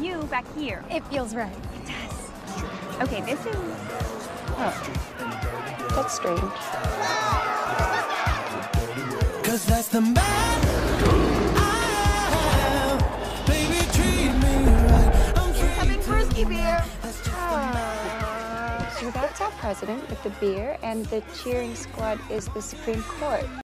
you back here. It feels right. It does. Okay, this is... Oh. That's strange. 'Cause that's the man I am. Baby, treat me right. I'm Incoming Brewski beer. So that's our president with the beer, and the cheering squad is the Supreme Court.